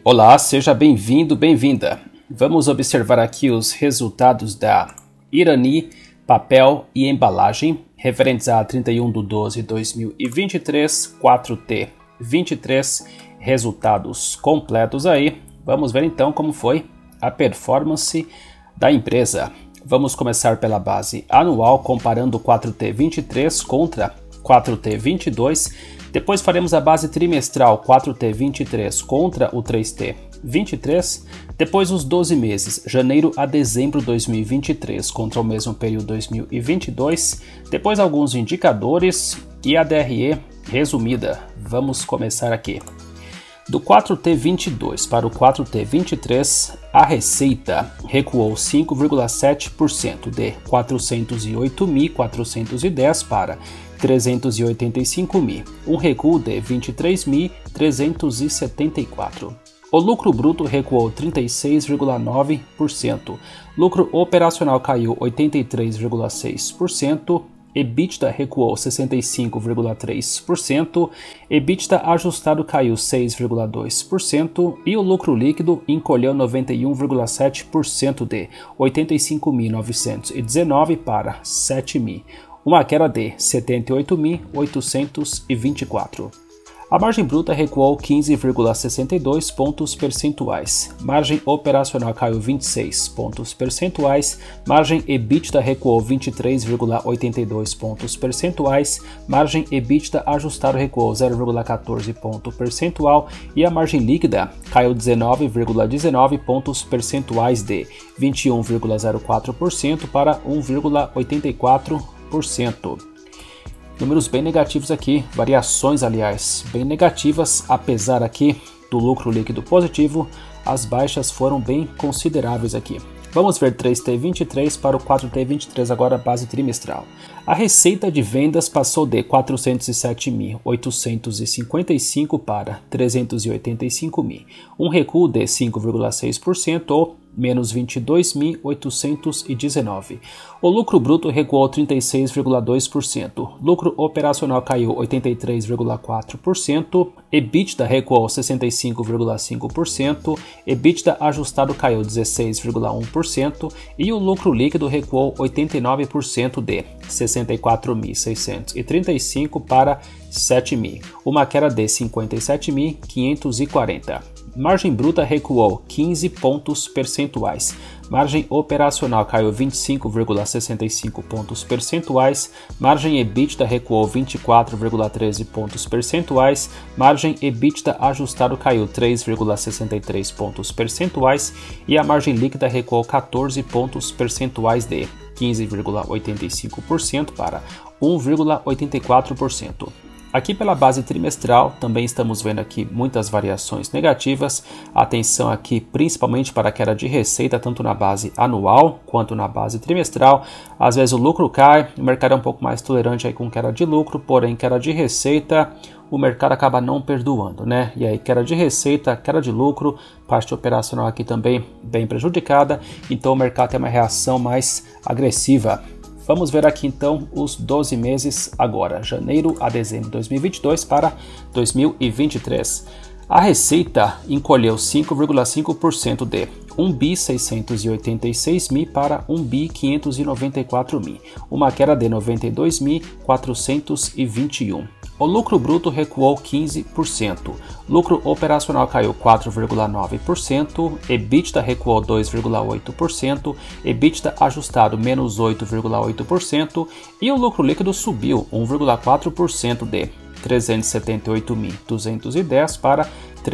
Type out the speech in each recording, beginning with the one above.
Olá, seja bem-vindo, bem-vinda. Vamos observar aqui os resultados da Irani Papel e Embalagem, referentes a 31/12/2023, 4T23, resultados completos aí. Vamos ver então como foi a performance da empresa. Vamos começar pela base anual, comparando o 4T23 contra 4T22. Depois faremos a base trimestral 4T23 contra o 3T23. Depois os 12 meses, janeiro a dezembro 2023 contra o mesmo período 2022. Depois alguns indicadores e a DRE resumida. Vamos começar aqui. Do 4T22 para o 4T23, a receita recuou 5,7% de 408.410 para 385.000, um recuo de 23.374. O lucro bruto recuou 36,9%, lucro operacional caiu 83,6%, EBITDA recuou 65,3%, EBITDA ajustado caiu 6,2% e o lucro líquido encolheu 91,7% de 85.919 para 7.000, uma queda de 78.824. A margem bruta recuou 15,62 pontos percentuais, margem operacional caiu 26 pontos percentuais, margem EBITDA recuou 23,82 pontos percentuais, margem EBITDA ajustado recuou 0,14 ponto percentual e a margem líquida caiu 19,19 pontos percentuais de 21,04% para 1,84%. Números bem negativos aqui, variações aliás bem negativas, apesar aqui do lucro líquido positivo, as baixas foram bem consideráveis aqui. Vamos ver 3T23 para o 4T23 agora base trimestral. A receita de vendas passou de 407.855 para 385.000, um recuo de 5,6% ou menos 22.819. O lucro bruto recuou 36,2%, lucro operacional caiu 83,4%, EBITDA recuou 65,5%, EBITDA ajustado caiu 16,1% e o lucro líquido recuou 89% de 64.635 para 7.000, uma queda de 57.540. Margem bruta recuou 15 pontos percentuais, margem operacional caiu 25,65 pontos percentuais, margem EBITDA recuou 24,13 pontos percentuais, margem EBITDA ajustado caiu 3,63 pontos percentuais e a margem líquida recuou 14 pontos percentuais de 15,85% para 1,84%. Aqui pela base trimestral também estamos vendo aqui muitas variações negativas, atenção aqui principalmente para a queda de receita tanto na base anual quanto na base trimestral. Às vezes o lucro cai, o mercado é um pouco mais tolerante aí com queda de lucro, porém queda de receita o mercado acaba não perdoando, né? E aí queda de receita, queda de lucro, parte operacional aqui também bem prejudicada, então o mercado tem uma reação mais agressiva. Vamos ver aqui então os 12 meses agora, janeiro a dezembro de 2022 para 2023. A receita encolheu 5,5% de 1.686.000 para 1.594.000, uma queda de 92.421. O lucro bruto recuou 15%, lucro operacional caiu 4,9%, EBITDA recuou 2,8%, EBITDA ajustado menos 8,8% e o lucro líquido subiu 1,4% de 378.210 para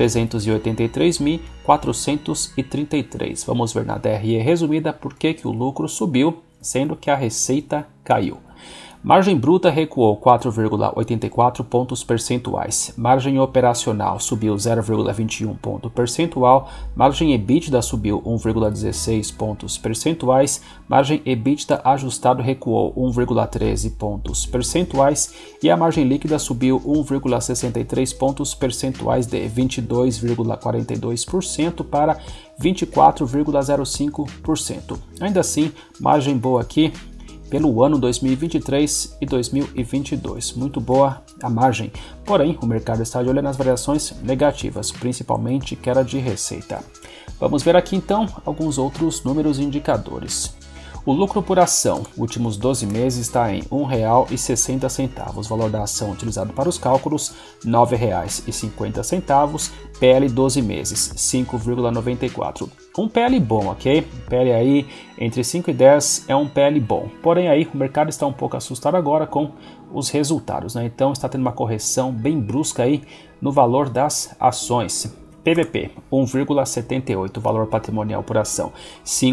383.433. Vamos ver na DRE resumida por que o lucro subiu, sendo que a receita caiu. Margem bruta recuou 4,84 pontos percentuais, margem operacional subiu 0,21 ponto percentual, margem EBITDA subiu 1,16 pontos percentuais, margem EBITDA ajustado recuou 1,13 pontos percentuais e a margem líquida subiu 1,63 pontos percentuais de 22,42% para 24,05%. Ainda assim, margem boa aqui pelo ano 2023 e 2022. Muito boa a margem. Porém, o mercado está de olho nas variações negativas, principalmente queda de receita. Vamos ver aqui então alguns outros números e indicadores. O lucro por ação, últimos 12 meses, está em R$ 1,60. O valor da ação utilizado para os cálculos, R$ 9,50. PL 12 meses, 5,94. Um PL bom, ok? PL aí entre 5 e 10 é um PL bom. Porém aí o mercado está um pouco assustado agora com os resultados, né? Então está tendo uma correção bem brusca aí no valor das ações. PVP 1,78, valor patrimonial por ação R$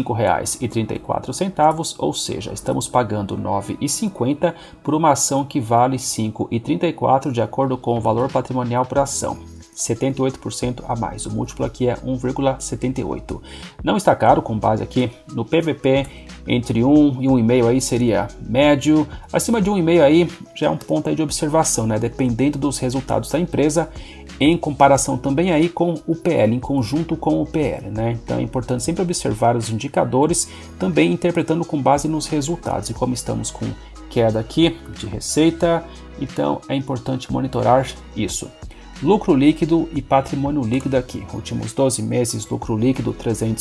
5,34, ou seja, estamos pagando R$ 9,50 por uma ação que vale R$ 5,34 de acordo com o valor patrimonial por ação. 78% a mais, o múltiplo aqui é 1,78. Não está caro, com base aqui no PVP, entre 1 e 1,5 aí seria médio, acima de 1,5 aí já é um ponto aí de observação, né? Dependendo dos resultados da empresa, em comparação também aí com o PL, em conjunto com o PL, né? Então é importante sempre observar os indicadores, também interpretando com base nos resultados. E como estamos com queda aqui de receita, então é importante monitorar isso. Lucro líquido e patrimônio líquido aqui. Últimos 12 meses, lucro líquido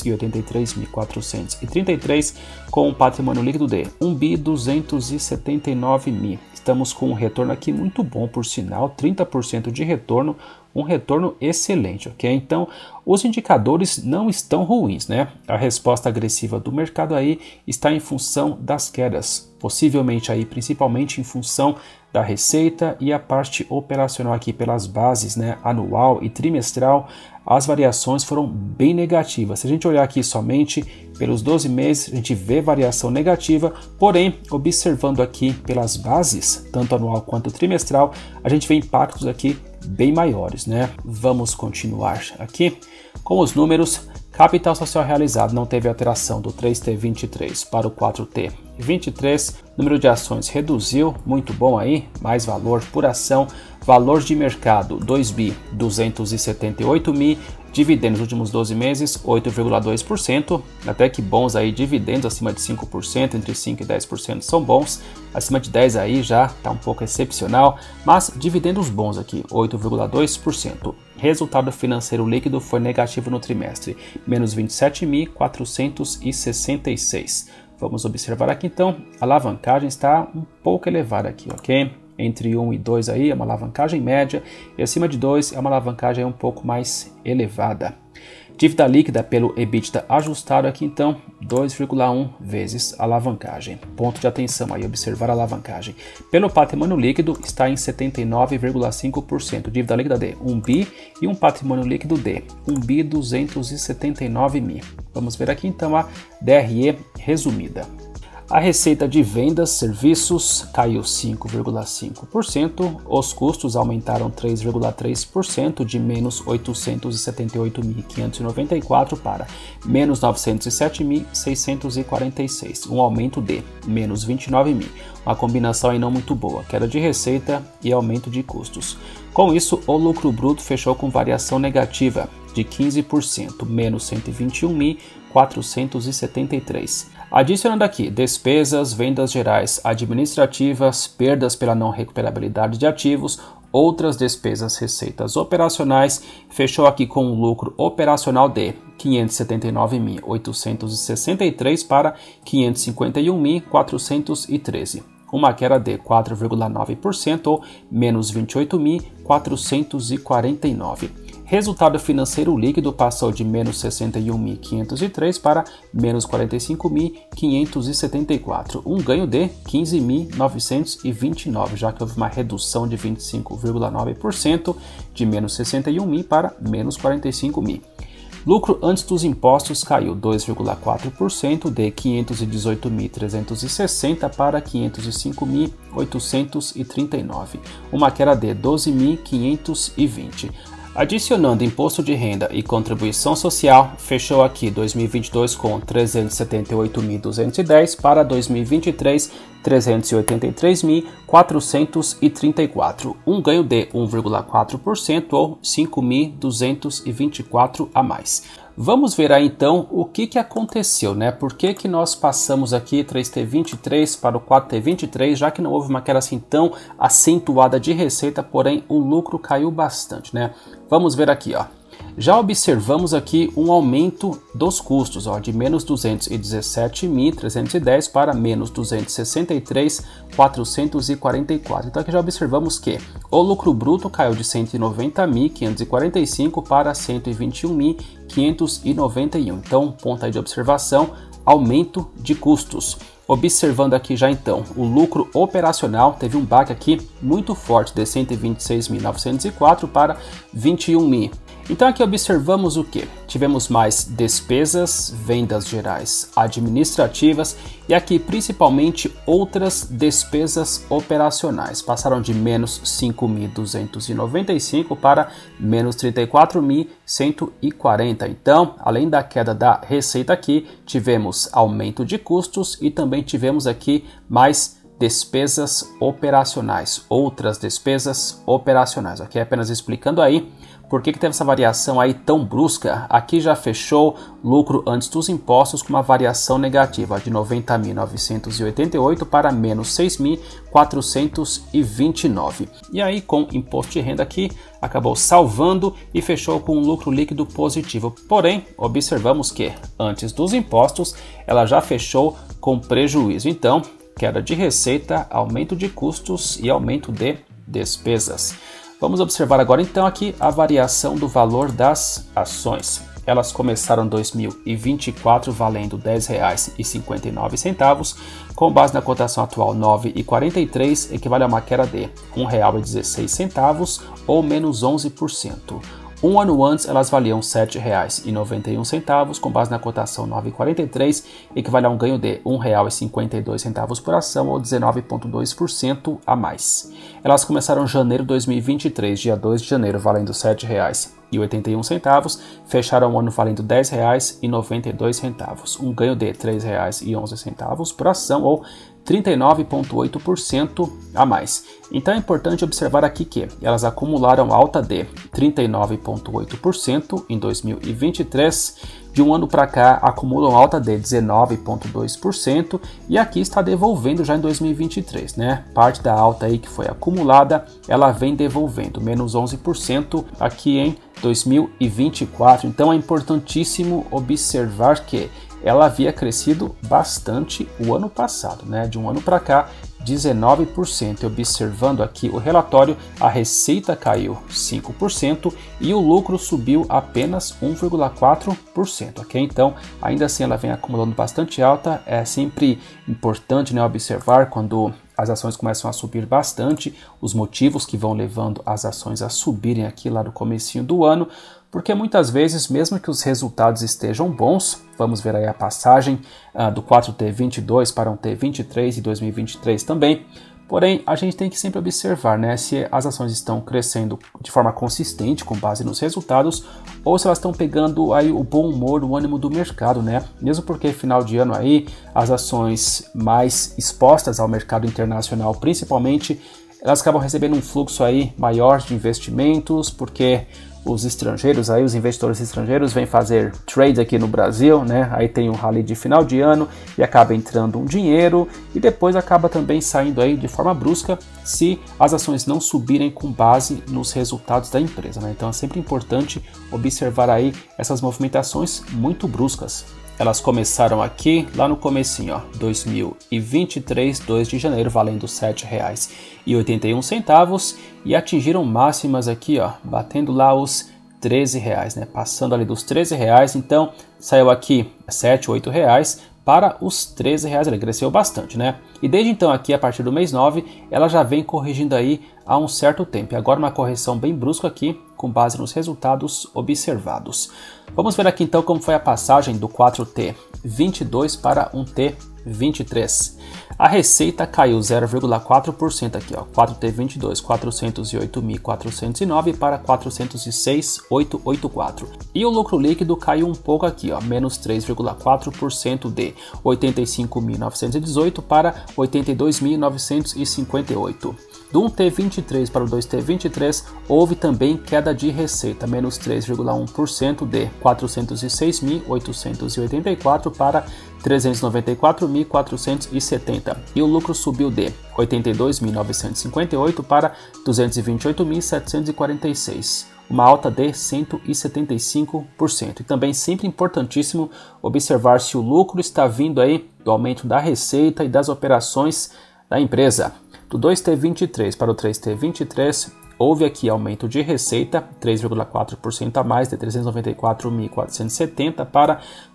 383.433 com um patrimônio líquido de 1.279.000. Estamos com um retorno aqui muito bom, por sinal, 30% de retorno, um retorno excelente, ok? Então, os indicadores não estão ruins, né? A resposta agressiva do mercado aí está em função das quedas, possivelmente aí principalmente em função da receita e a parte operacional aqui pelas bases, né, anual e trimestral, as variações foram bem negativas. Se a gente olhar aqui somente pelos 12 meses, a gente vê variação negativa, porém, observando aqui pelas bases, tanto anual quanto trimestral, a gente vê impactos aqui bem maiores, né? Vamos continuar aqui com os números. Capital social realizado não teve alteração do 3T23 para o 4T23. Número de ações reduziu, muito bom aí, mais valor por ação. Valor de mercado 2.278.000. Dividendos nos últimos 12 meses 8,2%. Até que bons aí, dividendos acima de 5%, entre 5% e 10% são bons. Acima de 10% aí já está um pouco excepcional, mas dividendos bons aqui, 8,2%. Resultado financeiro líquido foi negativo no trimestre, menos 27.466. Vamos observar aqui então, a alavancagem está um pouco elevada aqui, ok? Entre 1 e 2 aí é uma alavancagem média e acima de 2 é uma alavancagem um pouco mais elevada. Dívida líquida pelo EBITDA ajustado aqui então 2,1 vezes a alavancagem. Ponto de atenção aí, observar a alavancagem. Pelo patrimônio líquido está em 79,5%. Dívida líquida de 1 bi e um patrimônio líquido de 1.279.000. Vamos ver aqui então a DRE resumida. A receita de vendas, serviços caiu 5,5%, os custos aumentaram 3,3%, de menos 878.594 para menos 907.646, um aumento de menos 29.000, uma combinação aí não muito boa, queda de receita e aumento de custos. Com isso, o lucro bruto fechou com variação negativa de 15%, menos 121.473. Adicionando aqui despesas, vendas gerais administrativas, perdas pela não recuperabilidade de ativos, outras despesas, receitas operacionais, fechou aqui com um lucro operacional de 579.863 para 551.413. Uma queda de 4,9% ou menos 28.449. Resultado financeiro líquido passou de menos 61.503 para menos 45.574, um ganho de 15.929, já que houve uma redução de 25,9%, de menos 61.000 para menos 45.000. Lucro antes dos impostos caiu 2,4%, de 518.360 para 505.839, uma queda de 12.520. Adicionando imposto de renda e contribuição social, fechou aqui 2022 com 378.210 para 2023 383.434, um ganho de 1,4% ou 5.224 a mais. Vamos ver aí então o que aconteceu, né? Por que nós passamos aqui 3T23 para o 4T23, já que não houve uma queda assim tão acentuada de receita, porém o lucro caiu bastante, né? Vamos ver aqui, ó. Já observamos aqui um aumento dos custos, ó, de menos 217.310 para menos 263.444. Então aqui já observamos que o lucro bruto caiu de 190.545 para 121.591. Então, ponto aí de observação, aumento de custos. Observando aqui já então, o lucro operacional teve um baque aqui muito forte de 126.904 para 21.000. Então aqui observamos o que? Tivemos mais despesas, vendas gerais administrativas e aqui principalmente outras despesas operacionais. Passaram de menos 5.295 para menos 34.140. Então, além da queda da receita aqui, tivemos aumento de custos e também tivemos aqui mais despesas operacionais, outras despesas operacionais. Aqui apenas explicando aí por que teve essa variação aí tão brusca. Aqui já fechou lucro antes dos impostos com uma variação negativa de 90.988 para menos 6.429. E aí com imposto de renda aqui acabou salvando e fechou com um lucro líquido positivo. Porém, observamos que antes dos impostos ela já fechou com prejuízo. Então, queda de receita, aumento de custos e aumento de despesas. Vamos observar agora então aqui a variação do valor das ações. Elas começaram 2024 valendo R$ 10,59, com base na cotação atual R$ 9,43, equivale a uma queda de R$ 1,16 ou menos 11%. Um ano antes, elas valiam R$ 7,91, com base na cotação 9,43, equivale a um ganho de R$ 1,52 por ação, ou 19,2% a mais. Elas começaram em janeiro de 2023, dia 2 de janeiro, valendo R$ 7,81, fecharam o ano valendo R$ 10,92, um ganho de R$ 3,11 por ação, ou 39,8% a mais. Então é importante observar aqui que elas acumularam alta de 39,8% em 2023, de um ano para cá acumulam alta de 19,2% e aqui está devolvendo já em 2023, né? Parte da alta aí que foi acumulada, ela vem devolvendo, menos 11% aqui em 2024. Então é importantíssimo observar que ela havia crescido bastante o ano passado, né? De um ano para cá, 19%. Observando aqui o relatório, a receita caiu 5% e o lucro subiu apenas 1,4%, ok? Então, ainda assim ela vem acumulando bastante alta. É sempre importante, né, observar quando as ações começam a subir bastante, os motivos que vão levando as ações a subirem aqui lá no comecinho do ano, porque muitas vezes, mesmo que os resultados estejam bons, vamos ver aí a passagem do 4T22 para um T23 em 2023 também, porém a gente tem que sempre observar, né, se as ações estão crescendo de forma consistente com base nos resultados ou se elas estão pegando aí o bom humor, o ânimo do mercado, né? Mesmo porque final de ano aí as ações mais expostas ao mercado internacional, principalmente, elas acabam recebendo um fluxo aí maior de investimentos, porque os estrangeiros aí, os investidores estrangeiros vêm fazer trades aqui no Brasil, né? Aí tem um rally de final de ano e acaba entrando um dinheiro e depois acaba também saindo aí de forma brusca se as ações não subirem com base nos resultados da empresa, né? Então é sempre importante observar aí essas movimentações muito bruscas. Elas começaram aqui lá no comecinho, ó, 2023, 2 de janeiro, valendo R$ 7,81 e atingiram máximas aqui, ó, batendo lá os R$13, né? Passando ali dos R$13, então saiu aqui R$ 7, R$ 8 para os R$13, ele cresceu bastante, né? E desde então aqui, a partir do mês 9, ela já vem corrigindo aí há um certo tempo. E agora uma correção bem brusca aqui, com base nos resultados observados. Vamos ver aqui então como foi a passagem do 4T22 para um T23. 2023. A receita caiu 0,4% aqui, ó, 4T22, 408.409 para 406.884. E o lucro líquido caiu um pouco aqui, ó, menos 3,4% de 85.918 para 82.958. Do 1T23 para o 2T23, houve também queda de receita, menos 3,1% de 406.884 para 394.470. E o lucro subiu de 82.958 para 228.746. Uma alta de 175%. E também sempre importantíssimo observar se o lucro está vindo aí do aumento da receita e das operações da empresa. Do 2T23 para o 3T23, houve aqui aumento de receita, 3,4% a mais, de 394.470 para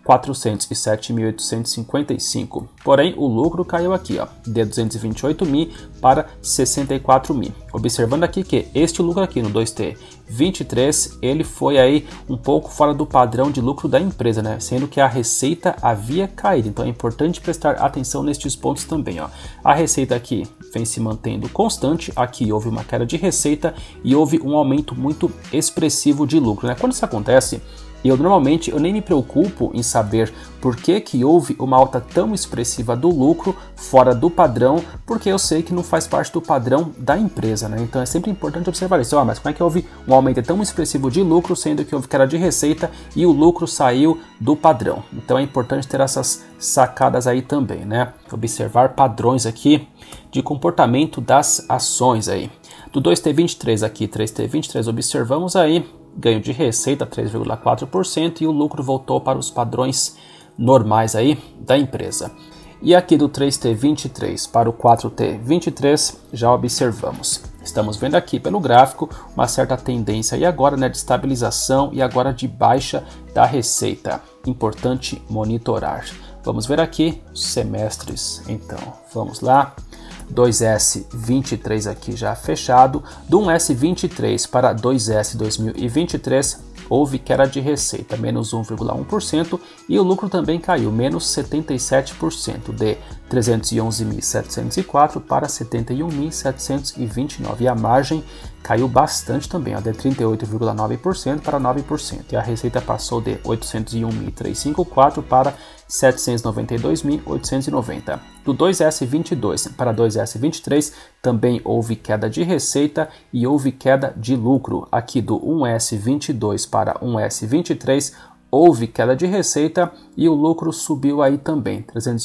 407.855. Porém, o lucro caiu aqui, ó, de 228.000 para 64.000. Observando aqui que este lucro aqui no 2T23, ele foi aí um pouco fora do padrão de lucro da empresa, né? Sendo que a receita havia caído. Então é importante prestar atenção nestes pontos também, ó. A receita aqui vem se mantendo constante, aqui houve uma queda de receita e houve um aumento muito expressivo de lucro, né? Quando isso acontece, eu nem me preocupo em saber por que houve uma alta tão expressiva do lucro fora do padrão, porque eu sei que não faz parte do padrão da empresa, né? Então é sempre importante observar isso. Mas como é que houve um aumento tão expressivo de lucro, sendo que houve queda de receita e o lucro saiu do padrão? Então é importante ter essas sacadas aí também, né? Observar padrões aqui de comportamento das ações aí. Do 2T23 aqui, 3T23, observamos aí ganho de receita 3,4% e o lucro voltou para os padrões normais aí da empresa. E aqui do 3T23 para o 4T23 já observamos. Estamos vendo aqui pelo gráfico uma certa tendência e agora, né, de estabilização e agora de baixa da receita. Importante monitorar. Vamos ver aqui os semestres, então vamos lá. 2S23 aqui já fechado. Do 1S23 para 2S 2023 houve queda de receita, menos 1,1%, e o lucro também caiu, menos 77%, de 311.704 para 71.729. E a margem caiu bastante também, ó, de 38,9% para 9%. E a receita passou de 801.354 para 792.890. Do 2S22 para 2S23 também houve queda de receita e houve queda de lucro. Aqui do 1S22 para 1S23 houve queda de receita e o lucro subiu aí também,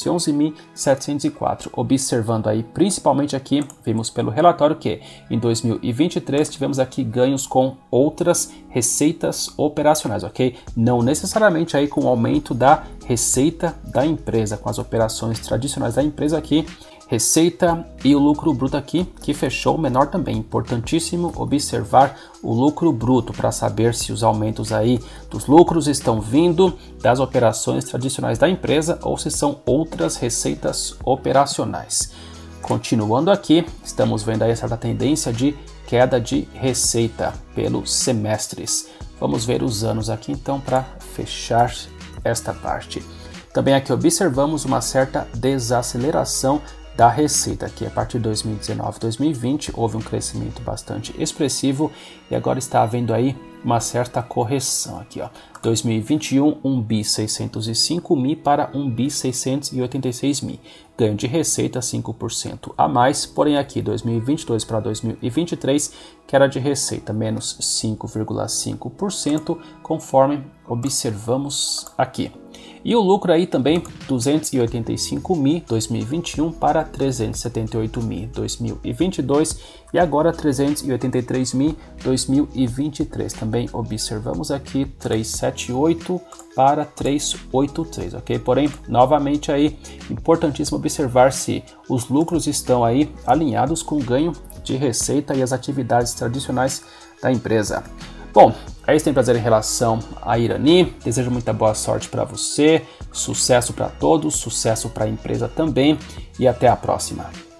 311.704. Observando aí, principalmente aqui, vimos pelo relatório que em 2023 tivemos aqui ganhos com outras receitas operacionais, ok? Não necessariamente aí com o aumento da receita da empresa, com as operações tradicionais da empresa aqui, receita e o lucro bruto aqui, que fechou menor também. Importantíssimo observar o lucro bruto para saber se os aumentos aí dos lucros estão vindo das operações tradicionais da empresa ou se são outras receitas operacionais. Continuando aqui, estamos vendo aí essa tendência de queda de receita pelos semestres. Vamos ver os anos aqui então para fechar esta parte. Também aqui observamos uma certa desaceleração da receita, que a partir de 2019 2020 houve um crescimento bastante expressivo e agora está havendo aí uma certa correção aqui, ó. 2021, 1.605.000 para 1.686.000. Ganho de receita 5% a mais, porém aqui 2022 para 2023, queda de receita menos 5,5%, conforme observamos aqui. E o lucro aí também 285.000 2021 para 378.000 2022 e agora 383.000 2023. Também observamos aqui 378 para 383, ok? Porém, novamente aí, importantíssimo observar se os lucros estão aí alinhados com o ganho de receita e as atividades tradicionais da empresa. Bom, é isso que tem prazer em relação a Irani. Desejo muita boa sorte para você, sucesso para todos, sucesso para a empresa também e até a próxima.